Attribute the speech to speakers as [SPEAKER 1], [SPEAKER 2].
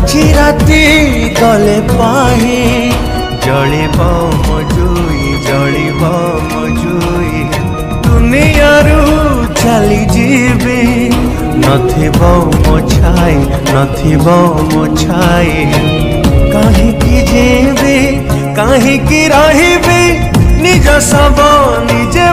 [SPEAKER 1] আজি রাতি গলে পাহি জলিব মজুই জলিব মজুই দুনিয়ারু চালি যাবি নথিব মো ছাই নথিব মো ছাই কাহিকি জিবি কাহিকি রহিবি নিজ সব নিজে